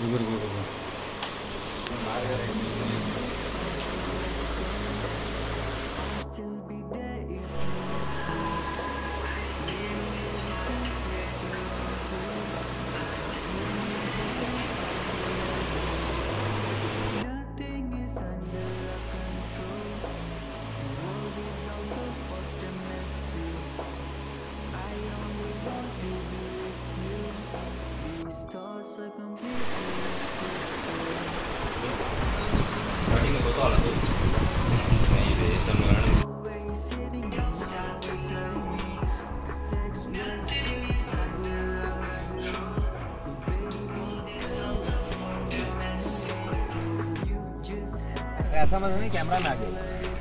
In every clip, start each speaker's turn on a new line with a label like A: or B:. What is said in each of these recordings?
A: ऐसा मतलब नहीं कैमरा में आ गया।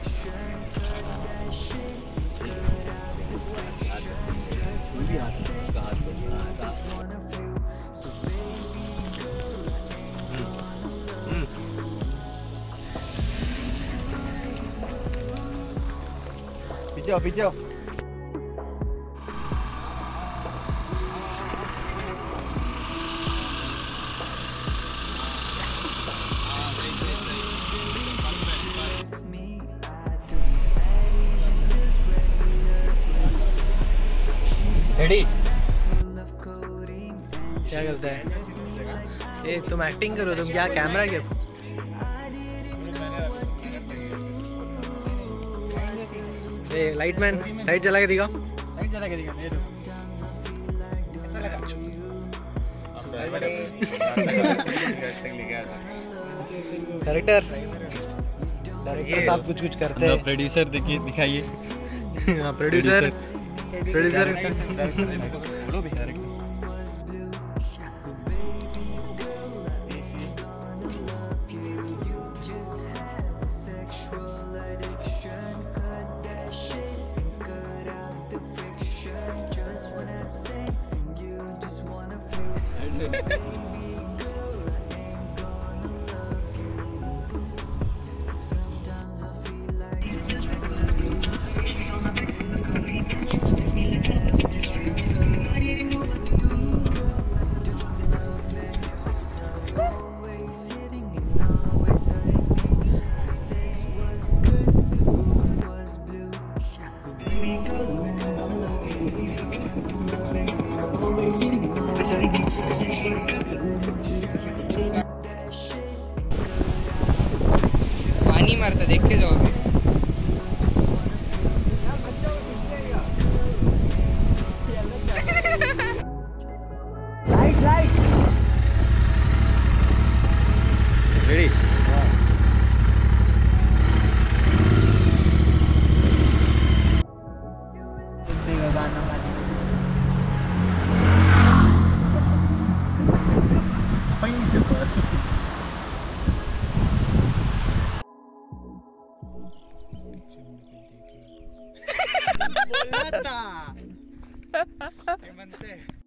A: पीछे आओ, पीछे आओ। रेडी? क्या करता है? ए तुम एक्टिंग करो, तुम क्या कैमरा के? ए लाइटमैन लाइट जला के दिखाओ। लाइट जला के दिखाओ। ये दो। कैसा लगा? कैरेक्टर साहब कुछ कुछ करते हैं।
B: प्रोड्यूसर देखिए, दिखाइए।
A: हाँ प्रोड्यूसर
C: पानी मारता, देख के जाओ।
A: Light light ready? बोला था।